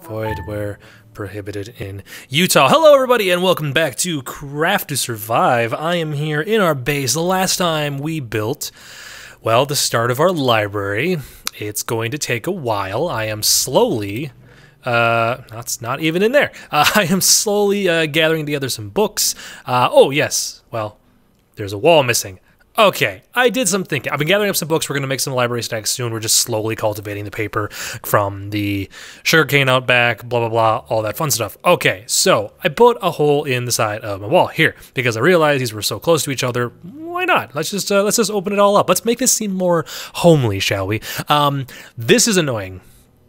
avoid where prohibited in Utah. Hello everybody and welcome back to Craft to Survive. I am here in our base. The last time we built, well, the start of our library. It's going to take a while. I am slowly, that's not even in there. I am slowly gathering together some books. Oh yes, well, there's a wall missing. Okay, I did some thinking. I've been gathering up some books. We're going to make some library stacks soon. We're just slowly cultivating the paper from the sugarcane out back, blah, blah, blah, all that fun stuff. Okay, so I put a hole in the side of my wall here because I realized these were so close to each other. Why not? Let's just open it all up. Let's make this seem more homely, shall we? This is annoying.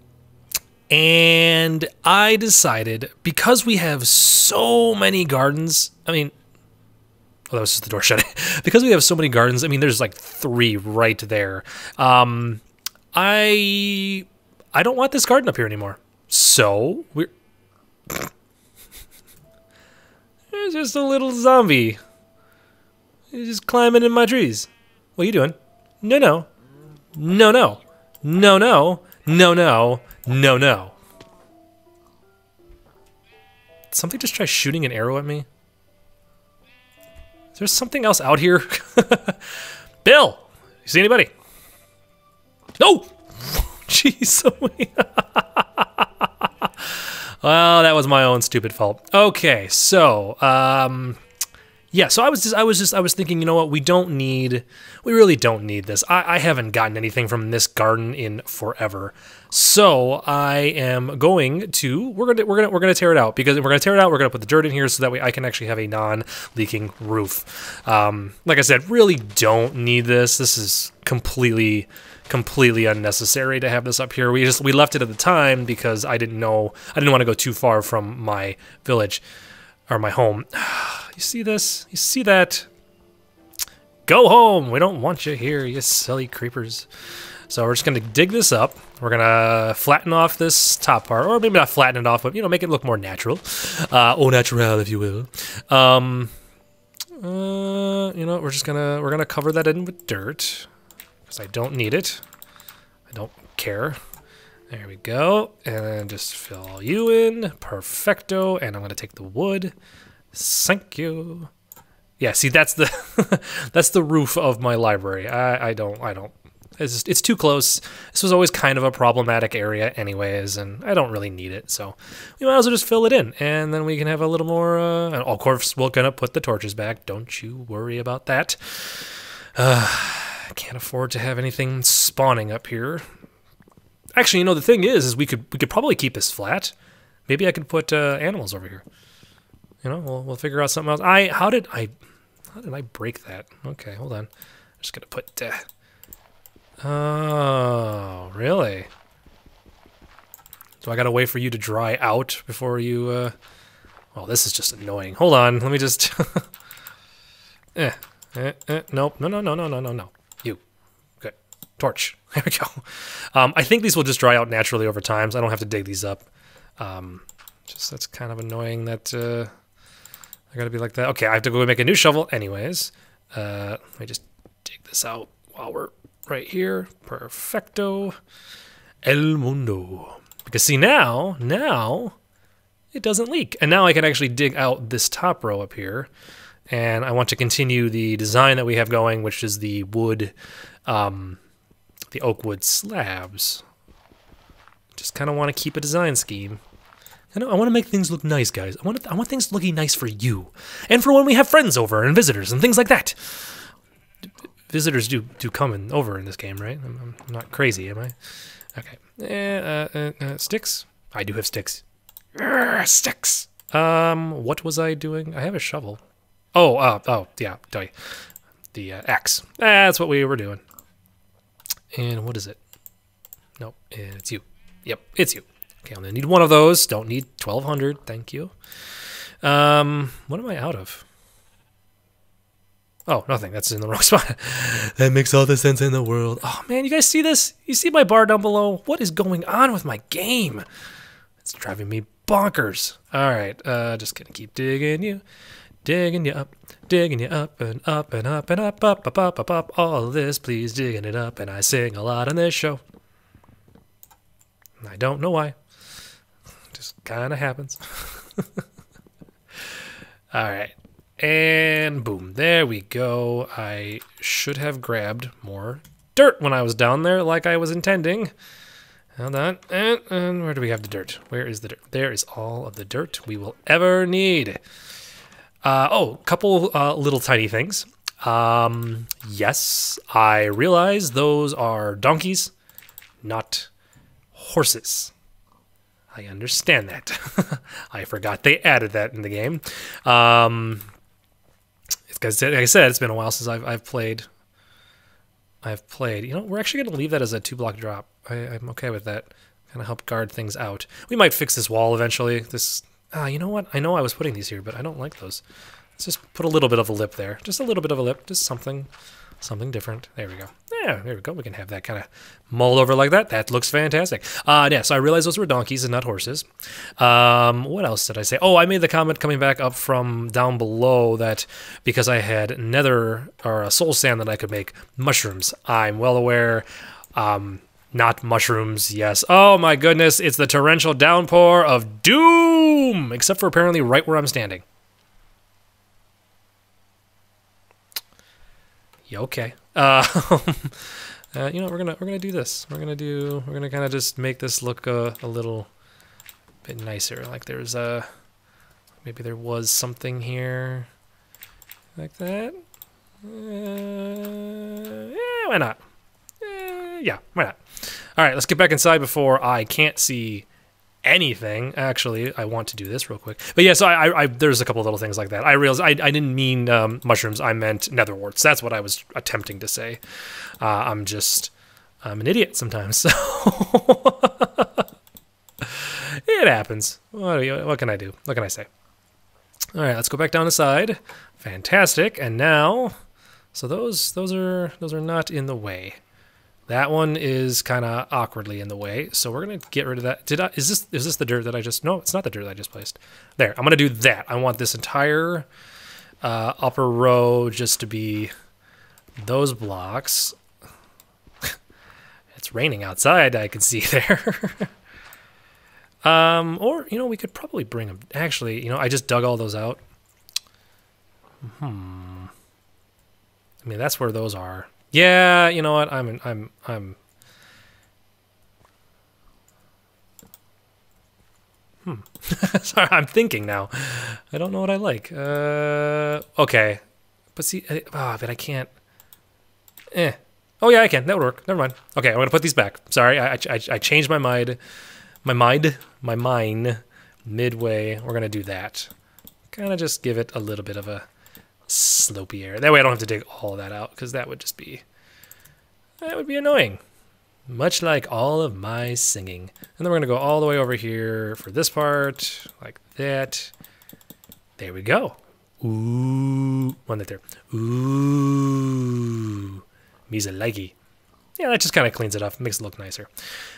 And I decided, because we have so many gardens, I mean, oh, that was just the door shutting. Because we have so many gardens, I mean, there's like 3 right there. I don't want this garden up here anymore. So, there's just a little zombie. He's just climbing in my trees. What are you doing? No, no. No, no. No, no. No, no. No, no. Did something just try shooting an arrow at me? There's something else out here. Bill, you see anybody? No! Jeez. Well, that was my own stupid fault. Okay, so yeah, so I was thinking, you know what, we really don't need this. I haven't gotten anything from this garden in forever. So I am going to we're gonna tear it out, because if we're gonna tear it out, we're gonna put the dirt in here so that way I can actually have a non-leaking roof. Like I said, really don't need this. This is completely unnecessary to have this up here. We left it at the time because I didn't want to go too far from my village or my home. You see this? You see that? Go home. We don't want you here, you silly creepers. So we're just going to dig this up. We're going to flatten off this top part, or maybe not flatten it off, but, you know, make it look more natural. Au naturel, if you will. You know, we're going to cover that in with dirt, because I don't need it. I don't care. There we go. And just fill you in. Perfecto. And I'm going to take the wood. Thank you. Yeah, see, that's the that's the roof of my library. I don't. It's too close. This was always kind of a problematic area anyways, and I don't really need it, so we might as well just fill it in, and then we can have a little more, and of course we're gonna put the torches back. Don't you worry about that. I can't afford to have anything spawning up here. Actually, you know, the thing is we could probably keep this flat. Maybe I could put animals over here. You know, we'll figure out something else. How did I break that? Okay, hold on. I'm just gonna put. Oh, really? So I gotta wait for you to dry out before you. Oh, this is just annoying. Hold on, let me just. Nope. No. You. Good. Torch. There we go. I think these will just dry out naturally over time, so I don't have to dig these up. Just that's kind of annoying that I gotta be like that. Okay, I have to go make a new shovel anyways. Let me just dig this out while we're right here. Perfecto. El mundo. Because see, now it doesn't leak. And now I can actually dig out this top row up here. And I want to continue the design that we have going, which is the wood, the oak wood slabs. Just kind of want to keep a design scheme. I want to make things look nice, guys. I want things looking nice for you, and for when we have friends over and visitors and things like that. Visitors do come over in this game, right? I'm not crazy, am I? Okay. Sticks. I do have sticks. Sticks. What was I doing? I have a shovel. Oh, yeah. The axe. That's what we were doing. And what is it? Nope, it's you. Yep, it's you. Okay, I'm gonna need 1 of those. Don't need 1,200. Thank you. What am I out of? Oh, nothing. That's in the wrong spot. That makes all the sense in the world. Oh, man, you guys see this? You see my bar down below? What is going on with my game? It's driving me bonkers. All right, just gonna keep digging you up and up and up and up. All of this, please, digging it up, and I sing a lot on this show. I don't know why. Just kind of happens. All right. And boom, there we go. I should have grabbed more dirt when I was down there like I was intending. Hold on. And where do we have the dirt? Where is the dirt? There is all of the dirt we will ever need. Oh, a couple little tiny things. Yes, I realize those are donkeys, not horses. I understand that. I forgot they added that in the game. Because, like I said, it's been a while since I've played. You know, we're actually going to leave that as a 2-block drop. I'm okay with that. Kind of help guard things out. We might fix this wall eventually. You know what? I know I was putting these here, but I don't like those. Let's just put a little bit of a lip there. Just a little bit of a lip. Just something different. There we go. Yeah, there we go. We can have that kind of mulled over like that. That looks fantastic. Yeah, so I realized those were donkeys and not horses. What else did I say? Oh, I made the comment coming back up from down below that because I had nether or a soul sand that I could make mushrooms. I'm well aware. Not mushrooms, yes. Oh my goodness, it's the torrential downpour of doom! Except for apparently right where I'm standing. Yeah, okay. You know, we're gonna do this. We're gonna kind of just make this look a little bit nicer. Like there's maybe there was something here like that. Yeah, why not? Yeah, why not? All right, let's get back inside before I can't see anything. Actually, I want to do this real quick. But yeah, so there's a couple of little things like that. I realized I didn't mean mushrooms. I meant netherwarts. That's what I was attempting to say. I'm an idiot sometimes. So it happens. What can I do? What can I say? All right, let's go back down the side. Fantastic. And now, so those are not in the way. That one is kind of awkwardly in the way, so we're gonna get rid of that. Is this the dirt that I just? No, it's not the dirt that I just placed. There, I'm gonna do that. I want this entire upper row just to be those blocks. It's raining outside. I can see there. Or you know, we could probably bring them. Actually, you know, I just dug all those out. I mean, that's where those are. Yeah, you know what? I'm Sorry, I'm thinking now. I don't know what I like. Okay. But see, but I can't. Oh yeah, I can. That would work. Never mind. Okay, I'm gonna put these back. Sorry, I changed my mind. My mind midway. We're gonna do that. Kind of just give it a little bit of a slopey area. That way I don't have to dig all of that out, because that would be annoying. Much like all of my singing. And then we're gonna go all the way over here for this part, like that. There we go. Ooh, one right there. Ooh, me's a likey. Yeah, that just kind of cleans it up, makes it look nicer.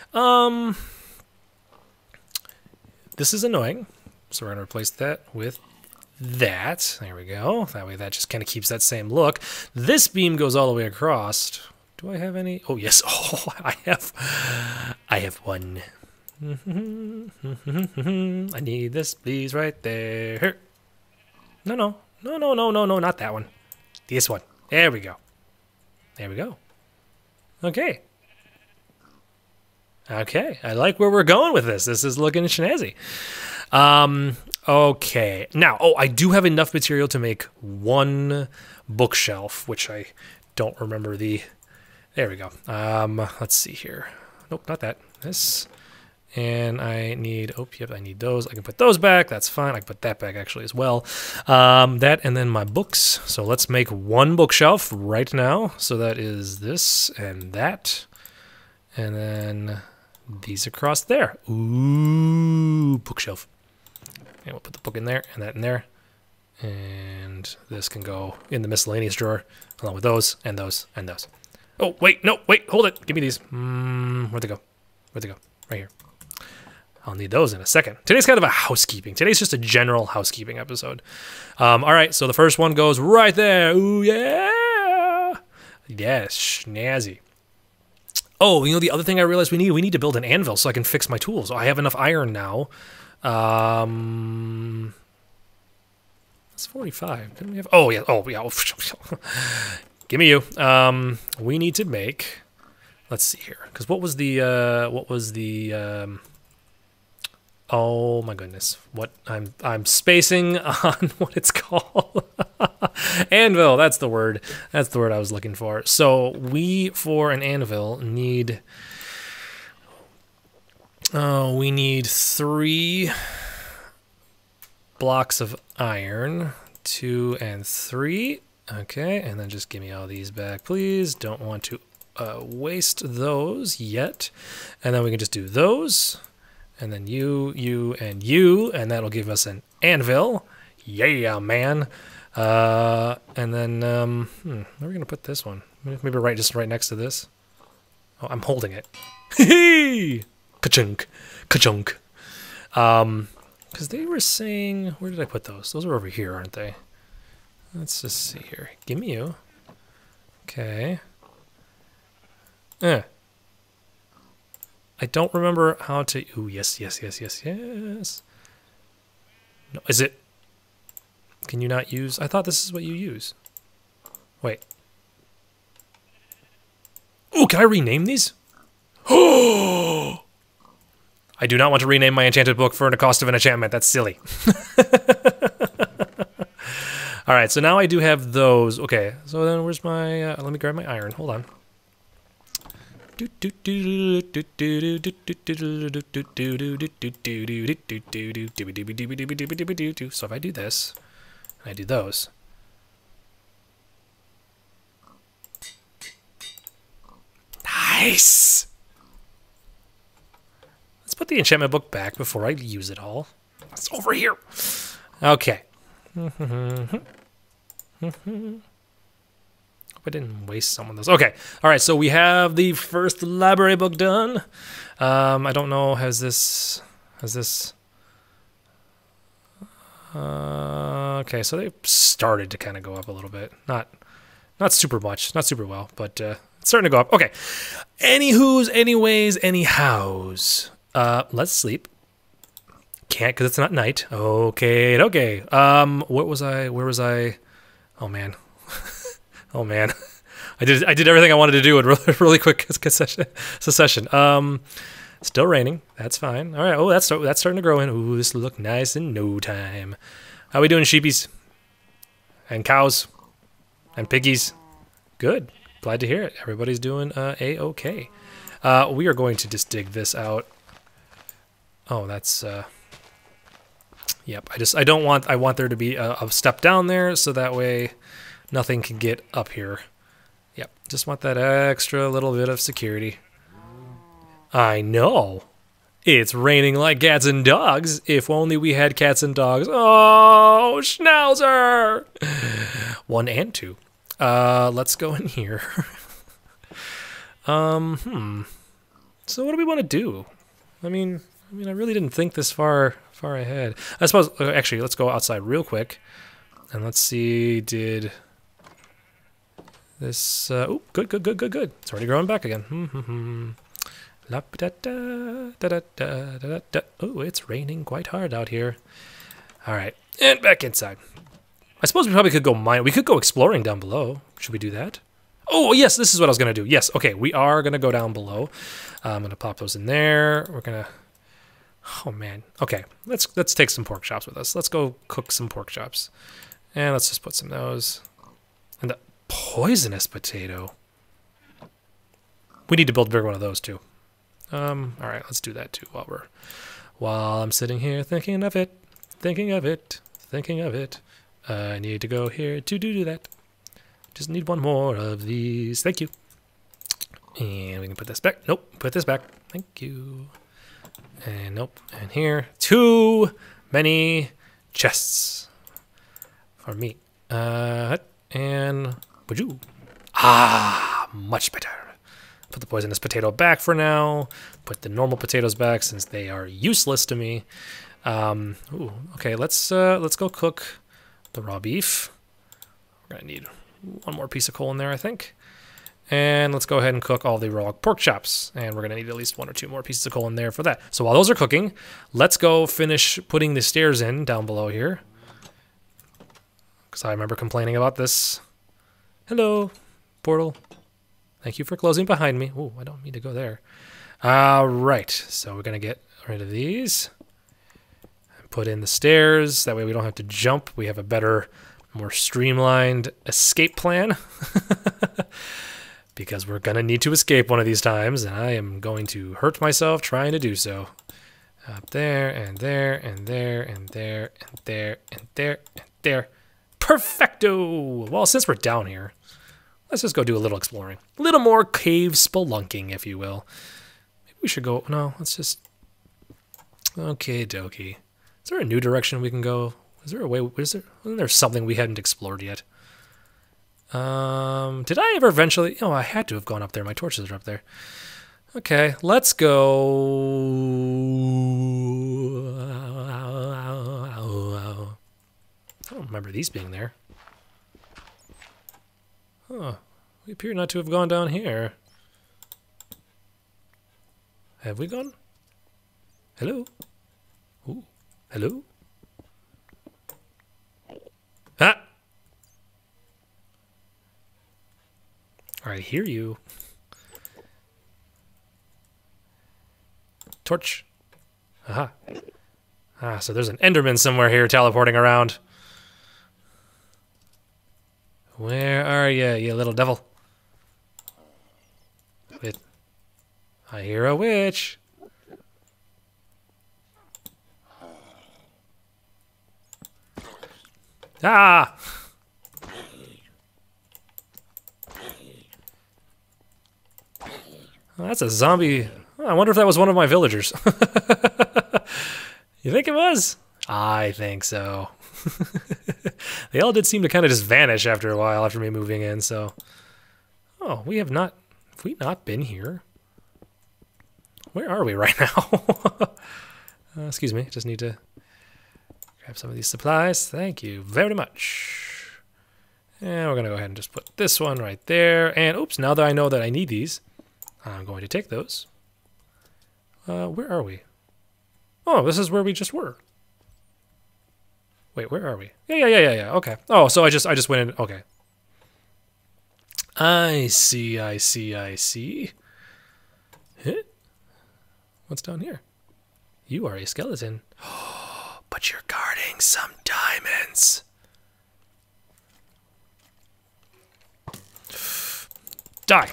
This is annoying, so we're gonna replace that with that. There we go. That way that just kind of keeps that same look. This beam goes all the way across. Do I have any? Oh, yes. Oh, I have one. I need this, please, right there. No, not that one. This one. There we go. There we go. Okay. Okay, I like where we're going with this. This is looking snazzy. Okay. Now, I do have enough material to make one bookshelf, which I don't remember the... There we go. Let's see here. Nope, not that. This. And I need... Oh, yep, I need those. I can put those back. That's fine. I can put that back, actually, as well. That and then my books. So let's make one bookshelf right now. So that is this and that. And then these across there. Ooh, bookshelf. And we'll put the book in there and that in there. And this can go in the miscellaneous drawer along with those and those and those. Oh, wait, no, wait, hold it. Give me these. Where'd they go? Where'd they go? Right here. I'll need those in a second. Today's kind of a housekeeping. Today's just a general housekeeping episode. All right, so the first one goes right there. Ooh, yeah. Yes, snazzy. Oh, you know, the other thing I realized we need to build an anvil so I can fix my tools. I have enough iron now. That's 45. Didn't we have? Oh yeah. Oh yeah. Give me you. We need to make. Let's see here. Because what was the? Oh my goodness! What I'm spacing on what it's called. Anvil. That's the word. That's the word I was looking for. So we, for an anvil, need. Oh, we need 3 blocks of iron. 2 and 3. Okay, and then just give me all these back, please. Don't want to waste those yet. And then we can just do those. And then you, and that'll give us an anvil. Yeah, man. And then, where are we going to put this one? Maybe just right next to this. Oh, I'm holding it. Hee! Ka-chunk. Ka-chunk. Because they were saying, where did I put those? Those are over here, aren't they? Let's just see here. Give me you. Okay. I don't remember how to... Ooh, yes. No, is it... Can you not use... I thought this is what you use. Wait. Ooh, can I rename these? Oh! I do not want to rename my enchanted book for the cost of an enchantment. That's silly. All right, so now I do have those. Okay, so then where's my... let me grab my iron. Hold on. So if I do this, and I do those. Nice! Let's put the enchantment book back before I use it all. It's over here. Okay. Hope I didn't waste some of those. Okay. All right. So we have the first library book done. I don't know. Has this? Okay. So they started to kind of go up a little bit. Not super much. Not super well, but it's starting to go up. Okay. Anywho's, anyways, anyhows. Let's sleep. Can't because it's not night. Okay. Where was I? Oh man. Oh man, I did everything I wanted to do in really quick succession. Still raining. That's fine. All right. Oh, that's starting to grow in. Ooh, this will look nice in no time. How we doing, sheepies? And cows? And piggies? Good. Glad to hear it. Everybody's doing a-okay. We are going to just dig this out. Oh, that's yep. I want there to be a step down there so that way nothing can get up here. Yep, just want that extra little bit of security. I know. It's raining like cats and dogs. If only we had cats and dogs. Oh, Schnauzer! 1 and 2. Let's go in here. So what do we want to do? I mean, I really didn't think this far ahead. I suppose, actually, let's go outside real quick. And let's see, did... This, oh, good. It's already growing back again. Oh, it's raining quite hard out here. All right, and back inside. I suppose we probably could go mine. We could go exploring down below. Should we do that? Oh, yes, this is what I was going to do. Yes, okay, we are going to go down below. I'm going to pop those in there. We're going to... Oh, man. Okay, let's take some pork chops with us. Let's go cook some pork chops. And let's just put some of those. And the poisonous potato. We need to build a bigger one of those too. All right, let's do that too while I'm sitting here thinking of it. I need to go here to do that. Just need one more of these. Thank you. And we can put this back. Nope, put this back. Thank you. And nope. And here, too many chests for me. And would you? Ah, much better. Put the poisonous potato back for now. Put the normal potatoes back since they are useless to me. Ooh, okay, let's go cook the raw beef. We're gonna need one more piece of coal in there, I think. And let's go ahead and cook all the raw pork chops. And we're going to need at least 1 or 2 more pieces of coal in there for that. So while those are cooking, let's go finish putting the stairs in down below here. Because I remember complaining about this. Hello, portal. Thank you for closing behind me. Oh, I don't need to go there. All right, so we're going to get rid of these. Put in the stairs. That way we don't have to jump. We have a better, more streamlined escape plan. Because we're going to need to escape one of these times, and I am going to hurt myself trying to do so. Up there, and there, and there, and there, and there, and there, and there. Perfecto! Well, since we're down here, let's just go do a little exploring. A little more cave spelunking, if you will. Maybe we should go... No, let's just... Okay, dokie. Is there a new direction we can go? Is there a way... Isn't there something we hadn't explored yet? Did I ever eventually... Oh, I had to have gone up there. My torches are up there. Okay, let's go... I don't remember these being there. Huh. We appear not to have gone down here. Have we gone? Hello? Ooh. Hello? Ah! I hear you. Torch. Aha. Ah, so there's an Enderman somewhere here teleporting around. Where are you, you little devil? Wait. I hear a witch. Ah! Oh, that's a zombie. Oh, I wonder if that was one of my villagers. You think it was? I think so. They all did seem to kind of just vanish after a while after me moving in, so... Oh, we have not... Have we not been here? Where are we right now? Excuse me, just need to grab some of these supplies. Thank you very much. And we're going to go ahead and just put this one right there. And oops, now that I know that I need these, I'm going to take those. Where are we? Oh, this is where we just were. Wait, where are we? Yeah. Okay. Oh, so I just went in. Okay. I see. Huh? What's down here? You are a skeleton. But you're guarding some diamonds. Die.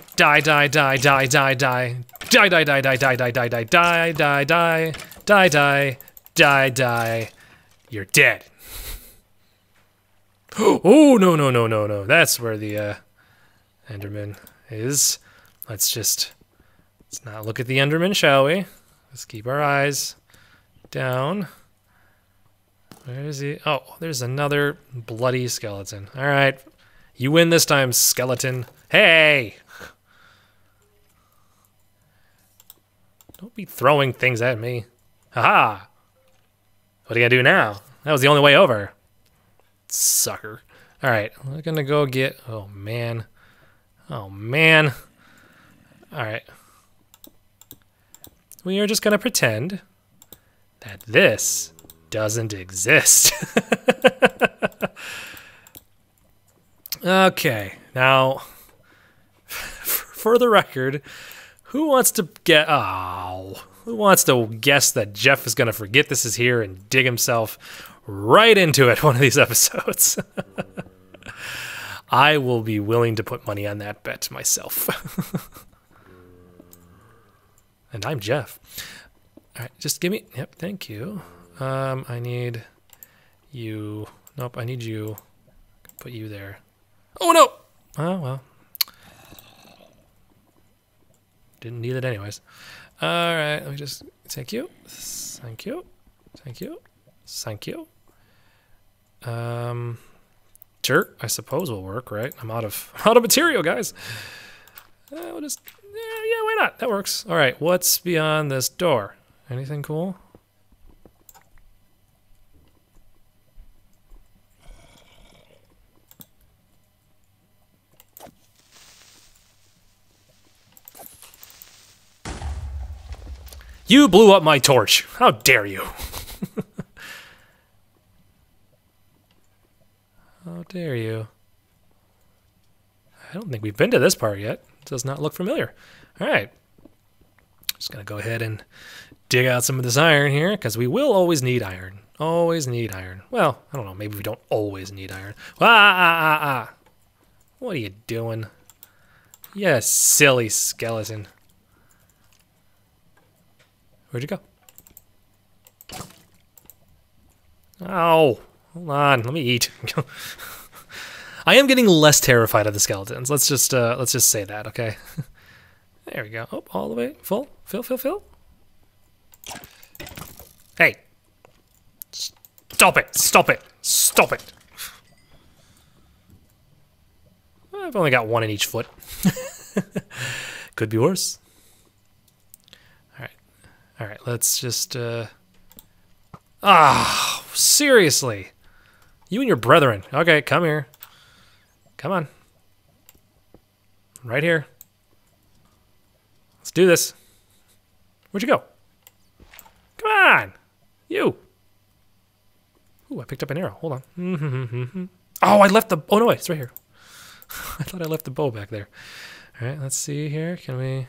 You're dead. Oh, no. That's where the Enderman is. Let's not look at the Enderman, shall we? Let's keep our eyes down. Where is he? Oh, there's another bloody skeleton. All right. You win this time, skeleton. Hey! Don't be throwing things at me. Haha! What are you gonna do now? That was the only way over. Sucker. Alright, we're gonna go get... Oh, man. Alright. We are just gonna pretend that this doesn't exist. Okay, now, for the record, who wants to guess that Jeff is going to forget this is here and dig himself right into it one of these episodes? I will be willing to put money on that bet myself. And I'm Jeff. All right, just give me... Yep, thank you. I need you... Nope, I need you. Put you there. Oh, no! Oh, well. Didn't need it anyways. All right, let me just... Thank you. Thank you. Dirt, I suppose, will work, right? I'm out of material, guys. We'll just... Yeah, why not? That works. All right, what's beyond this door? Anything cool? You blew up my torch. How dare you? How dare you? I don't think we've been to this part yet. It does not look familiar. All right. Just going to go ahead and dig out some of this iron here, because we will always need iron. Always need iron. Well, I don't know. Maybe we don't always need iron. What are you doing? You silly skeleton. Where'd you go? Oh, hold on. Let me eat. I am getting less terrified of the skeletons. Let's just say that, okay? There we go. Oh, all the way full. Fill. Hey. Stop it. I've only got one in each foot. Could be worse. All right, let's just seriously. You and your brethren. Okay, come here. Come on. Right here. Let's do this. Where'd you go? Come on! You! Ooh, I picked up an arrow. Hold on. Oh, I left the... Oh, no, wait. It's right here. I thought I left the bow back there. All right, let's see here. Can we...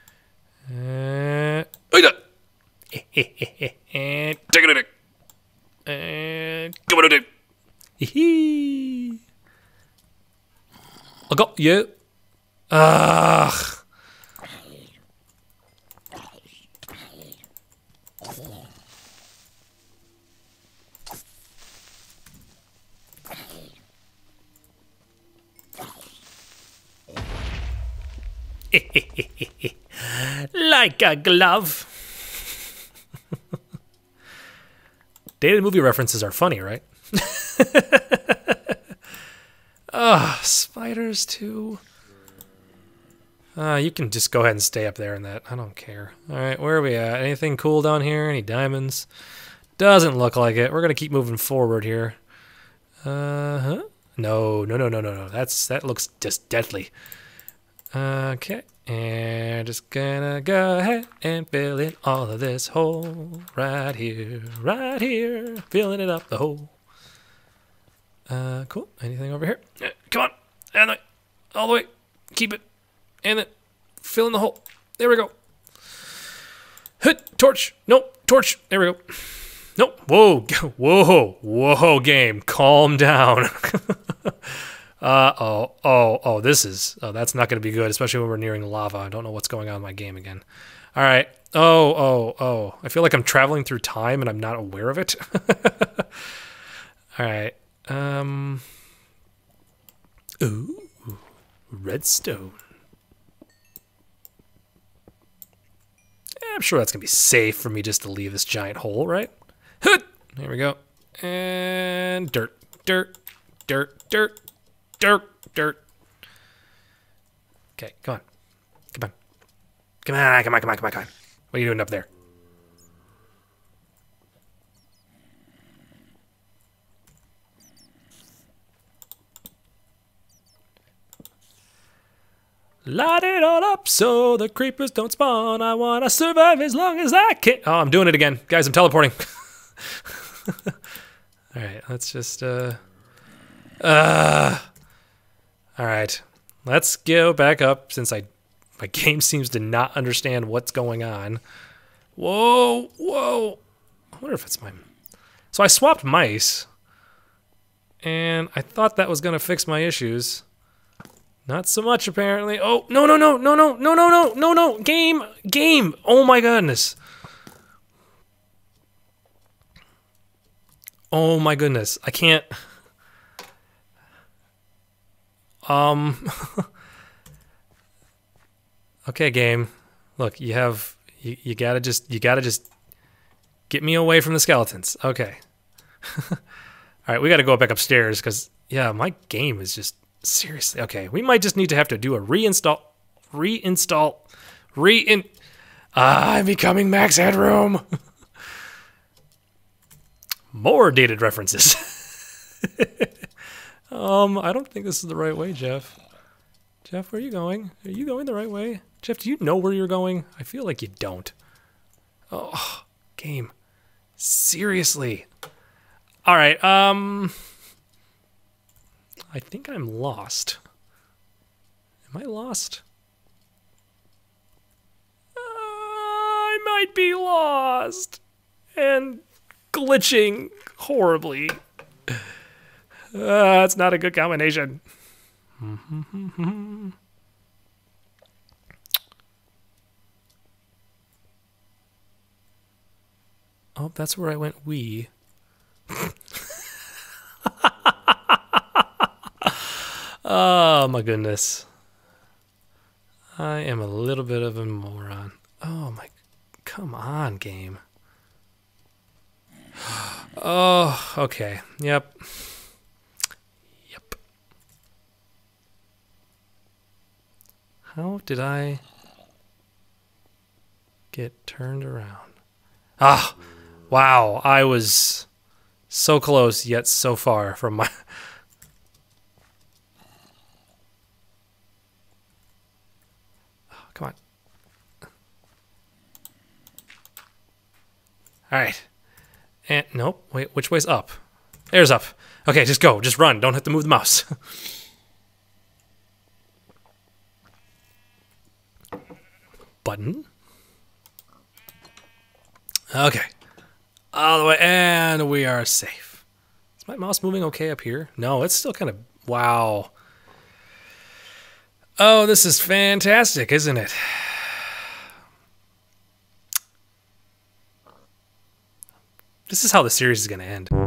Take it in. And... Come on, hee. I got you. Ugh. Like a glove. Dated movie references are funny, right? Spiders too. You can just go ahead and stay up there in that. I don't care. All right, where are we at? Anything cool down here? Any diamonds? Doesn't look like it. We're gonna keep moving forward here. No. That looks just deadly. Okay, and just gonna go ahead and fill in all of this hole right here, filling it up the hole. Cool. Anything over here? Come on, and all the way. Keep it, and then fill in the hole. There we go. Hit torch. Nope, torch. There we go. Nope. Whoa, game. Calm down. This is... Oh, that's not going to be good, especially when we're nearing lava. I don't know what's going on in my game again. All right. Oh. I feel like I'm traveling through time and I'm not aware of it. All right. Ooh. Redstone. I'm sure that's going to be safe for me just to leave this giant hole, right? There we go. And dirt. Okay, come on. Come on. What are you doing up there? Light it all up so the creepers don't spawn. I want to survive as long as I can. Oh, I'm doing it again. Guys, I'm teleporting. All right, let's just... All right, let's go back up since my game seems to not understand what's going on. Whoa. I wonder if it's my... So I swapped mice, and I thought that was gonna fix my issues. Not so much apparently. Oh, no. Game. Oh my goodness. Oh my goodness. I can't... Okay, game. Look, you gotta just get me away from the skeletons. Okay. All right, we gotta go back upstairs because yeah, my game is just seriously okay. We might just need to have to do a reinstall. I'm becoming Max Headroom. More dated references. I don't think this is the right way, Jeff. Jeff, where are you going? Are you going the right way? Jeff, do you know where you're going? I feel like you don't. Oh, Game. Seriously. All right. I think I'm lost. Am I lost? I might be lost and glitching horribly. That's not a good combination. Oh, that's where I went wee. Oh my goodness. I am a little bit of a moron. Oh my, come on, game. Oh, okay. Yep. Yep. How did I get turned around? Ah, wow. I was so close, yet so far from my... Come on. All right. And nope. Wait, which way's up? There's up. Okay, just go. Just run. Don't have to move the mouse. Button. Okay. All the way, and we are safe. Is my mouse moving okay up here? No, it's still kind of... Wow. Oh, this is fantastic, isn't it? This is how the series is going to end.